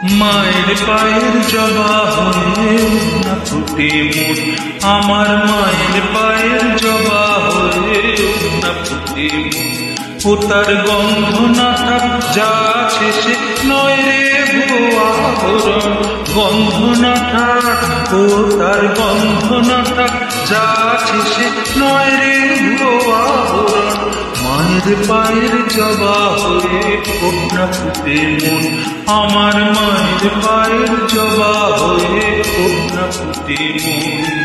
মায়ের পায়ের জবা হয়ে না ফুটে মন, আমার মায়ের পায়ের জবা হয়ে না ফুটে মন। ও তার গন্ধ না থাক যা আছে সে নয় রে ভুয়া আবরণ, গন্ধ না থাক ও তার গন্ধ না থাক যা আছে সে নয় রে ভুয়া আবরণ। মায়ের পায়ের জবা হয়ে ফোট না ফুটে মন, আমার মায়ের পায়ের জবা হয়ে ফোট না ফুটে মন।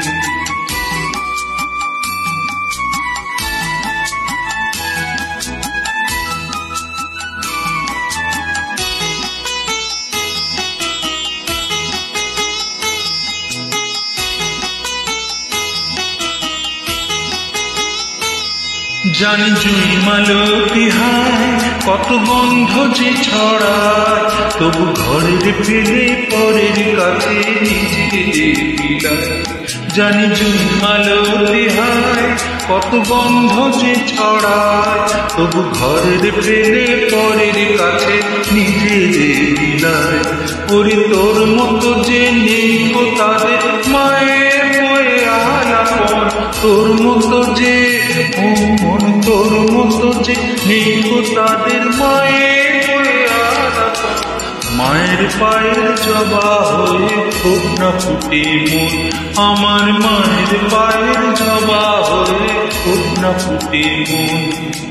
জানি জুই মালতী হায় কত গন্ধ যে ছড়ায়, তবু ঘরের ফেলে পরের কাছে নিজে বিলায়। জানি জুই মালতী হায় কত গন্ধ যে ছড়ায়, তবু ঘরের ফেলে পরের কাছে নিজে বিলায়। ওরে তোর মতো যে নেই গো তাদের মায়ের বয়ে আলাপন, তোর মতো যে ও মন তোর মতো যে নেই গো তাদের মায়ের বয়ে আলাপন। মায়ের পায়ের জবা হয়ে ফোট না ফুটে মন, আমার মায়ের পায়ের জবা হয়ে ফোট না ফুটে মন।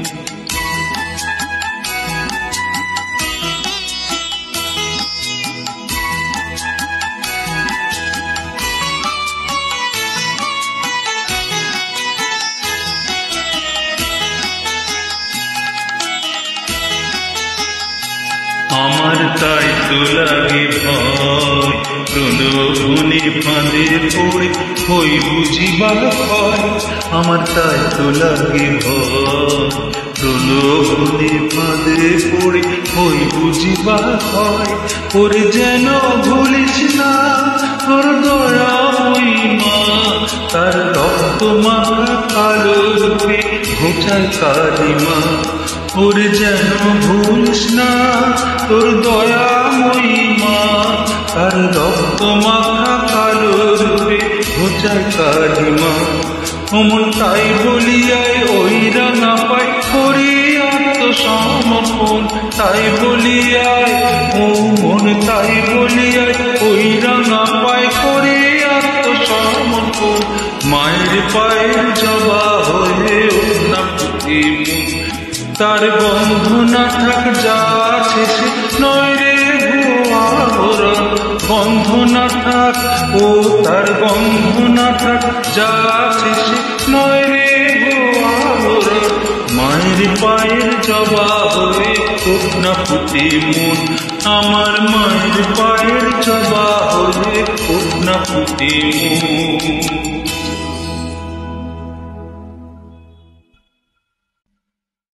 আমার তাই তো লাগে ভয়, প্রলোভনে ফাঁদে পড়ে হই বুঝিবার ভয়। আমার তাই তো লাগে ভয়, প্রলোভনে ফাঁদে পড়ে হই বুঝিবার ভয়। ওরে যেন ভুলিস না তোর দয়া মহিমা, তার রক্ত মাখা কালো রূপে ঘোচায় কালিমা। ওরে যেন ভুলিস না তোর দয়া মহিমা, তার রক্ত মাখা কালো রূপে ঘোচায় কালিমা। অমন তাই বলিয়ায় ওই রাঙা পাই করি আত্মসমর্পণ, তাই বলিয়ায় ও মন তাই বলিয়ায় ওই রাঙা পাই করি আত্মসমর্পণ। মায়ের পায়ের জবা হয়ে না ফুটে মন, তার গন্ধ না থাক যা আছে সে নয় রে ভুয়া আবরণ, গন্ধ না থাক ও তার গন্ধ না থাক যা আছে সে নয় রে ভুয়া আবরণ। মায়ের পায়ের জবা হয়ে ফোট না ফুটে মন, আমার মায়ের পায়ের জবা হয়ে ফোট না ফুটে মন।